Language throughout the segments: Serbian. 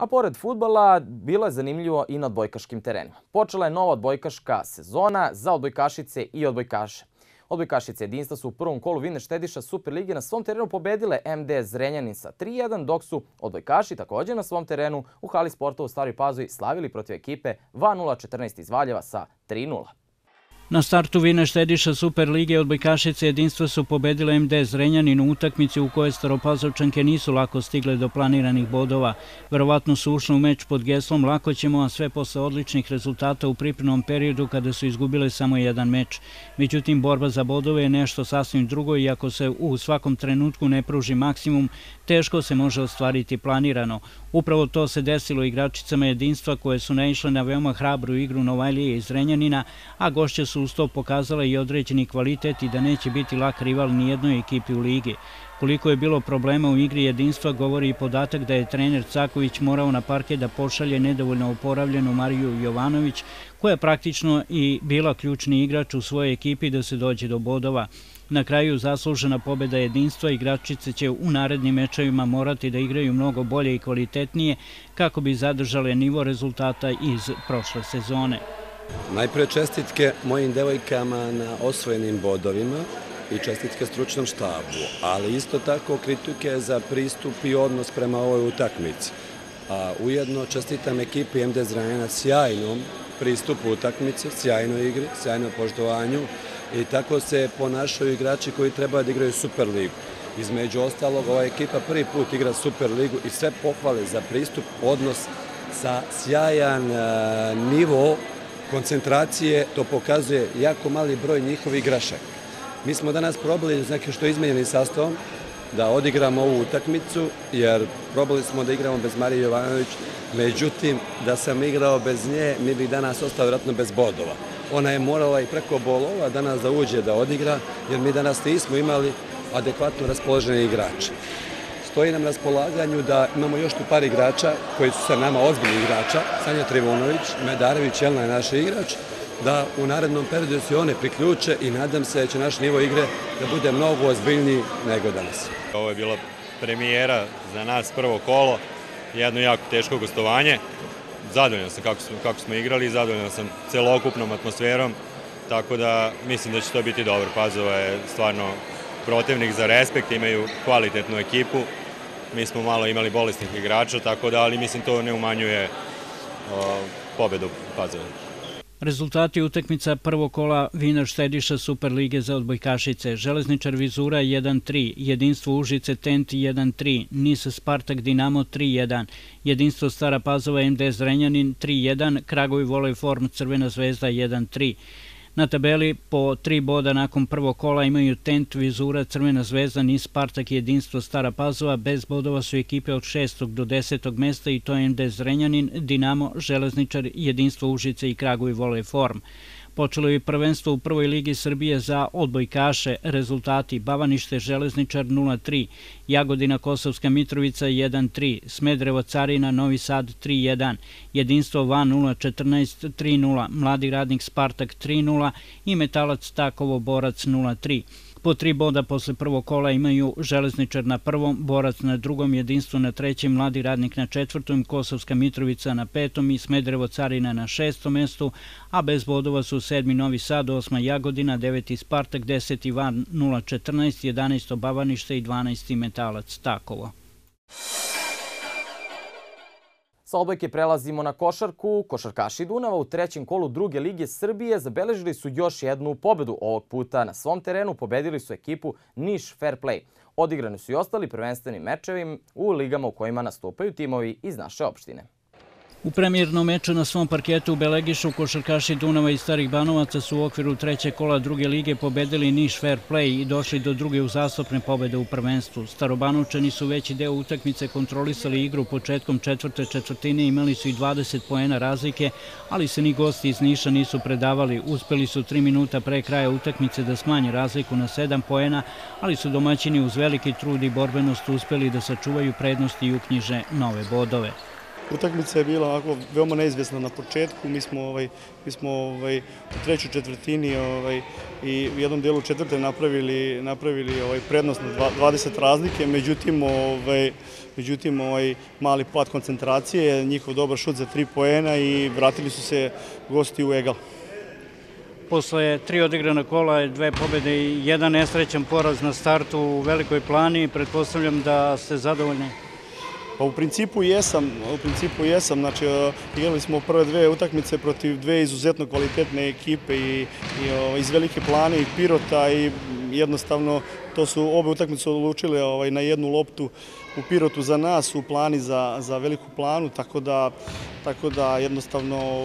A pored fudbala, bilo je zanimljivo i na odbojkaškim terenima. Počela je nova odbojkaška sezona za odbojkašice i odbojkaše. Odbojkašice Jedinstva su u prvom kolu Viner Štediša Superlige na svom terenu pobedile MD Zrenjanin sa 3:1, dok su odbojkaši također na svom terenu u hali sporta u Staroj Pazovi slavili protiv ekipe 2:0-14 iz Valjeva sa 3:0. Na startu Viner Štediša Superlige odbojkašice Jedinstva su pobedile MD Zrenjanin u utakmici u kojoj Staropazovčanke nisu lako stigle do planiranih bodova. Verovatno su ušle u meč pod geslom "lako ćemo", a sve posle odličnih rezultata u pripremnom periodu kada su izgubile samo jedan meč. Međutim, borba za bodove je nešto sasvim drugo i ako se u svakom trenutku ne pruži maksimum, teško se može ostvariti planirano. Upravo to se desilo igračicama Jedinstva koje su naišle na veoma hrabru igru Novajlije iz Zrenjanina, a gošće su uz to pokazala i određeni kvalitet i da neće biti lak rival nijednoj ekipi u ligi. Koliko je bilo problema u igri Jedinstva govori i podatak da je trener Caković morao na parket da pošalje nedovoljno oporavljenu Mariju Jovanović, koja je praktično i bila ključni igrač u svojoj ekipi da se dođe do bodova. Na kraju zaslužena pobjeda Jedinstva, igračice će u narednim mečevima morati da igraju mnogo bolje i kvalitetnije kako bi zadržale nivo rezultata iz prošle sezone. Najpre čestitke mojim devojkama na osvojenim bodovima i čestitke stručnom štabu, ali isto tako kritike za pristup i odnos prema ovoj utakmici. A ujedno čestitam ekipi MD Zrenjanina sjajnom pristupu utakmici, sjajnoj igri, sjajnom poštovanju i tako se ponašaju igrači koji treba da igraju Superligu. Između ostalog, ova ekipa prvi put igra Superligu i sve pohvale za pristup, odnos sa sjajan nivo koncentracije, to pokazuje jako mali broj njihovih grešaka. Mi smo danas probali, znači što je izmenjeni sastavom, da odigramo ovu utakmicu, jer probali smo da igramo bez Marije Jovanović, međutim, da sam igrao bez nje, mi bi danas ostao vjerojatno bez bodova. Ona je morala i preko bolova danas da uđe da odigra, jer mi danas nismo imali adekvatno raspoložene igrače. Stoji nam na raspolaganju da imamo još tu par igrača koji su sa nama ozbiljni igrača, Sanja Trivunović, Medarević, Jelena je naš igrač, da u narednom periodu se one priključe i nadam se da će naš nivo igre da bude mnogo ozbiljniji nego danas. Ovo je bila premijera za nas, prvo kolo, jedno jako teško gostovanje. Zadovoljan sam kako smo igrali, zadovoljan sam celokupnom atmosferom, tako da mislim da će to biti dobro. Pazova je stvarno protivnik za respekt, imaju kvalitetnu ekipu. Mi smo malo imali bolesnih igrača, tako da, ali mislim to ne umanjuje pobedu Pazova. Rezultati utakmica prvog kola Viner Štediša Superlige za odbojkašice: Železničar Vizura 1:3, Jedinstvo Užice Tent 1:3, NIS Spartak Dinamo 3:1, Jedinstvo Stara Pazova MD Zrenjanin 3:1, Kragujevac Volejform Crvena zvezda 1:3. Na tabeli po 3 boda nakon prvog kola imaju Tent, Vizura, Crvena zvezda, NIS Spartak i Jedinstvo Stara Pazova. Bez bodova su ekipe od 6. do 10. mesta i to je MD Zrenjanin, Dinamo, Železničar, Jedinstvo Užice i Kragujevac Volejform. Počelo je prvenstvo u prvoj ligi Srbije za odbojkaše. Rezultati: Bavanište Železničar 0:3, Jagodina Kosovska Mitrovica 1:3, Smederevo Carina Novi Sad 3:1, Jedinstvo Van 0:14 3:0, Mladi radnik Spartak 3:0 i Metalac Takovo Borac 0:3. Po 3 boda posle prvog kola imaju Železničar na prvom, Borac na drugom, Jedinstvo na trećem, Mladi radnik na četvrtom, Kosovska Mitrovica na petom i Smederevo Carina na 6. mestu, a bez bodova su 7. Novi Sad, 8. Jagodina, 9. Spartak, 10. Van 0:14, 11. Bavanište i 12. Metalac Takovo. Sa odbojke prelazimo na košarku. Košarkaši Dunava u trećem kolu druge lige Srbije zabeležili su još jednu pobedu. Ovog puta na svom terenu pobedili su ekipu Niš Fair Play. Odigrani su i ostali prvenstveni mečevi u ligama u kojima nastupaju timovi iz naše opštine. U premijernom meču na svom parketu u Belegišu košarkaši Dunava i Starih Banovaca su u okviru trećeg kola druge lige pobedili Niš Fair Play i došli do druge uzastopne pobede u prvenstvu. Starobanovčani su veći deo utakmice kontrolisali igru početkom četvrte četvrtine, imali su i 20 poena razlike, ali se ni gosti iz Niša nisu predavali. Uspeli su 3 minuta pre kraja utakmice da smanje razliku na 7 poena, ali su domaćini uz veliki trud i borbenost uspeli da sačuvaju prednost i uknjiže nove bodove. Utakmica je bila ovako veoma neizvjesna na početku. Mi smo u trećoj četvrtini i u jednom dijelu četvrte napravili prednost na 20 razlike, međutim mali pad koncentracije, njihov dobar šut za 3 poena i vratili su se gosti u egal. Posle 3 odigrana kola, 2 pobjede i 1 nesrećan poraz na startu u Velikoj Plani, pretpostavljam da ste zadovoljni? Pa u principu jesam. Znači, igrali smo prve 2 utakmice protiv 2 izuzetno kvalitetne ekipe i iz Velike Plane i Pirota i jednostavno to su obe utakmice odlučile na jednu loptu u Pirotu za nas, u Plani za Veliku Planu, tako da jednostavno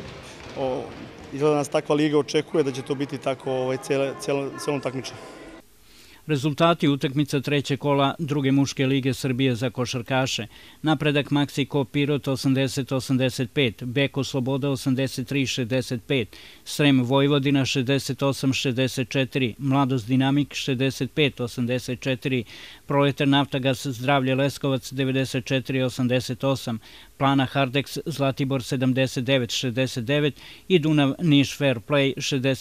izgleda nas takva liga očekuje da će to biti tako celom takmičenju. Rezultati utakmica trećeg kola druge muške lige Srbije za košarkaše. Napredak Maksiko Pirot 80-85, Beko Sloboda 83-65, Srem Vojvodina 68-64, Mladost Dinamik 65-84, Proletar Naftagas Zdravlje Leskovac 94-88, Plana Hardeks Zlatibor 79-69 i Dunav Niš Fair Play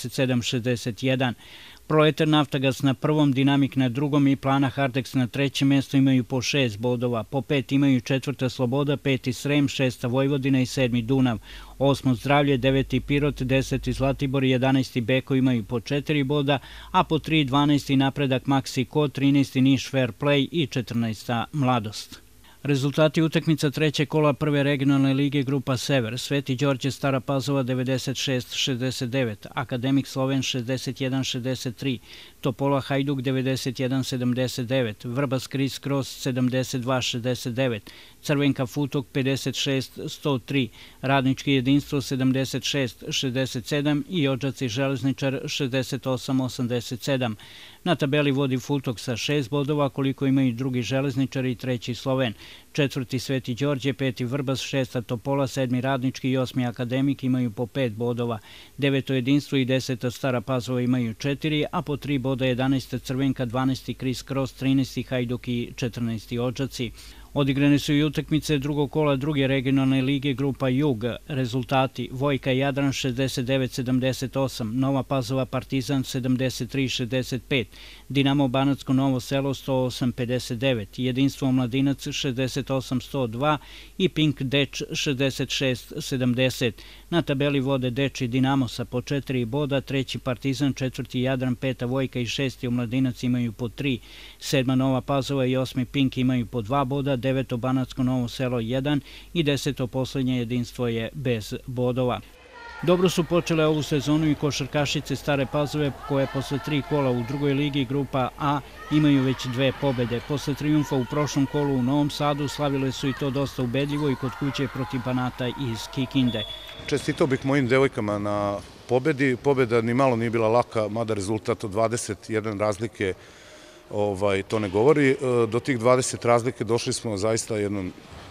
67-61. Proletar Naftagas na prvom, Dinamik na drugom i Plana Hardeks na trećem mjestu imaju po 6 bodova. Po 5 imaju 4. Sloboda, 5. Srem, 6. Vojvodina i 7. Dunav. 8. Zdravlje, 9. Pirot, 10. Zlatibor i 11. Beko imaju po 4 boda, a po 3. 12. Napredak Maksiko, 13. Niš Fair Play i 14. Mladost. Rezultati utakmica trećeg kola prve regionalne lige Grupa Sever. Sveti Đorđe Stara Pazova 96-69, Akademik Sloven 61-63, Topola Hajduk 91-79, Vrbas Kris Kros 72-69, Crvenka Futok 56-103, Radnički jedinstvo 76-67 i Odžaci Železničar 68-87. Na tabeli vodi Futok sa 6 bodova, koliko imaju drugi Železničar i 3. Sloven. 4. Sveti Đorđe, 5. Vrbas, 6. Topola, 7. Radnički i 8. Akademik imaju po 5 bodova. 9. jedinstvo i 10. Stara Pazova imaju 4, a po 3 boda 11. Crvenka, 12. Kris Kros, 13. Hajduk i 14. Odžaci. Odigrane su i utakmice drugog kola druge regionalne lige Grupa Jug. Rezultati: Vojka Jadran 69-78, Nova Pazova Partizan 73-65, Dinamo Banatsko Novo Selo 108-59, Jedinstvo Mladinac 68-102 i Pink Deč 66-70. Na tabeli vode Deč i Dinamo sa po 4 boda, 3. Partizan, 4. Jadran, 5. Vojka i 6. Mladinac imaju po 3, 7. Nova Pazova i 8. Pink imaju po 2 boda, 9. Banatsko Novo Selo 1 i 10. poslednje jedinstvo je bez bodova. Dobro su počele ovu sezonu i košarkašice Stare Pazove, koje posle 3 kola u drugoj ligi Grupa A imaju već 2 pobede. Posle trijumfa u prošlom kolu u Novom Sadu slavile su i to dosta ubedljivo i kod kuće protiv Banata iz Kikinde. Čestitao bih mojim devojkama na pobedi. Pobeda ni malo nije bila laka, mada rezultat od 21 razlike to ne govori. Do tih 20 razlike došli smo zaista jednom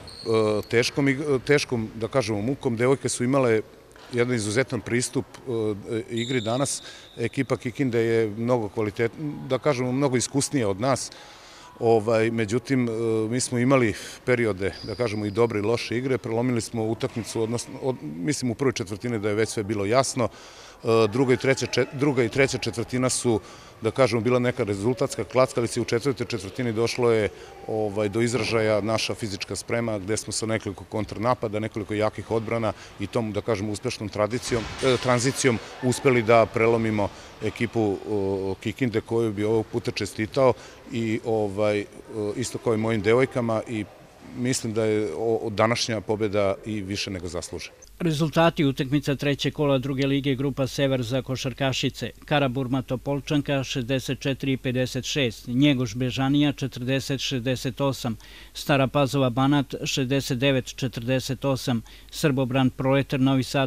teškom, da kažemo, mukom. Devojke su imale jedan izuzetan pristup igri danas. Ekipa Kikinde je mnogo kvalitetna, da kažemo, mnogo iskusnija od nas. Međutim, mi smo imali periode, da kažemo, i dobre i loše igre. Prelomili smo utakmicu, odnosno, mislim u prvoj četvrtini da je već sve bilo jasno. Druga i treća četvrtina su, da kažemo, bila neka rezultatska klackalica i u četvrtoj četvrtini došlo je do izražaja naša fizička sprema, gde smo sa nekoliko kontrnapada, nekoliko jakih odbrana i tom, da kažemo, uspešnom tranzicijom uspeli da prelomimo ekipu Kikinde, koju bi ovog puta čestitao i isto kao i mojim devojkama, i mislim da je današnja pobjeda i više nego zaslužena. Rezultati utakmica trećeg kola druge lige Grupa Sever za košarkašice. Karaburma Topolčanka 64-56, Njegoš Bežanija 40-68, Stara Pazova Banat 69-48, Srbobran Proletar Novi Sad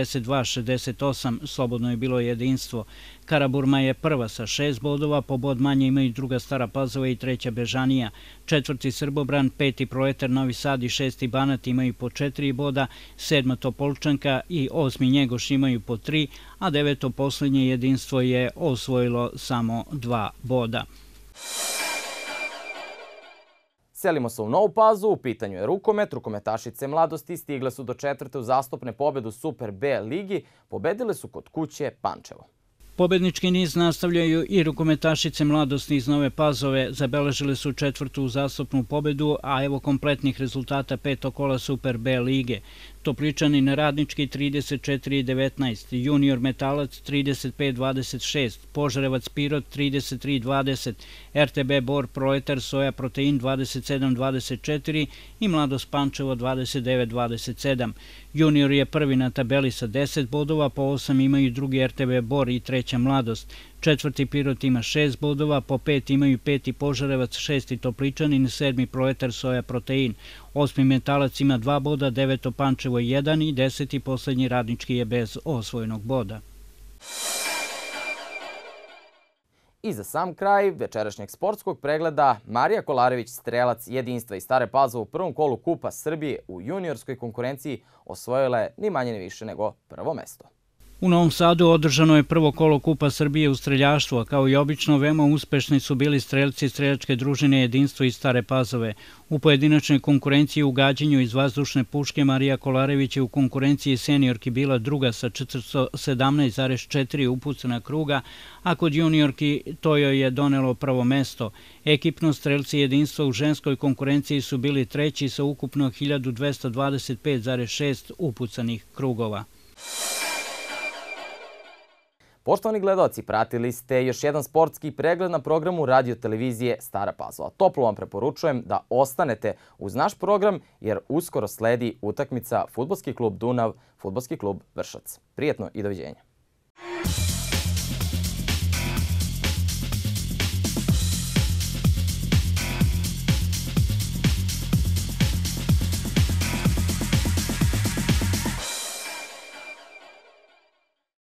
82-68, slobodno je bilo jedinstvo. Karaburma je prva sa 6 bodova, po bod manje imaju druga Stara Pazova i 3. Bežanija. 4. Srbobran, 5. Proletar Novi Sad i 6. Banat imaju po 4 boda, 7. Topolčanka i 8. Njegoš imaju po 3, a 9. poslednje jedinstvo je osvojilo samo 2 boda. Selimo se u Novu Pazu, u pitanju je rukomet. Rukometašice Mladosti stigle su do 4. uzastopne pobjede u Super B ligi. Pobedile su kod kuće Pančevo. Pobednički niz nastavljaju i rukometašice Mladosti iz Nove Pazove. Zabeležile su 4. uzastopnu pobedu, a evo kompletnih rezultata 5. kola Super B lige. Topličanin Radnički 34-19, Junior Metalac 35-26, Požarevac Pirot 33-20, RTB Bor Proletar Soja Protein 27-24 i Mladost Pančevo 29-27. Junior je prvi na tabeli sa 10 bodova, po 8 imaju drugi RTB Bor i treća Mladost. Četvrti Pirot ima 6 bodova, po 5 imaju peti Požarevac, 6. Topličanin, 7. Proletar Soja Protein. 8. Metalac ima 2 boda, 9. Pančevo 1 i 10. poslednji Radnički je bez osvojenog boda. I za sam kraj večerašnjeg sportskog pregleda, Marija Kolarević, strelac Jedinstva iz Stare Pazove u prvom kolu Kupa Srbije u juniorskoj konkurenciji, osvojila je ni manje ni više nego prvo mesto. U Novom Sadu održano je prvo kolo Kupa Srbije u streljaštvu, a kao i obično veoma uspešni su bili strelci streljačke družine Jedinstvo iz Stare Pazove. U pojedinačnoj konkurenciji u gađanju iz vazdušne puške Marija Kolarević je u konkurenciji seniorki bila druga sa 417,4 upucana kruga, a kod juniorki to joj je donelo prvo mesto. Ekipno strelci Jedinstva u ženskoj konkurenciji su bili treći sa ukupno 1225,6 upucanih krugova. Poštovani gledaoci, pratili ste još jedan sportski pregled na programu radio televizije Stara Pazova. Toplo vam preporučujem da ostanete uz naš program jer uskoro sledi utakmica Fudbalski klub Dunav, Fudbalski klub Vršac. Prijetno i doviđenja.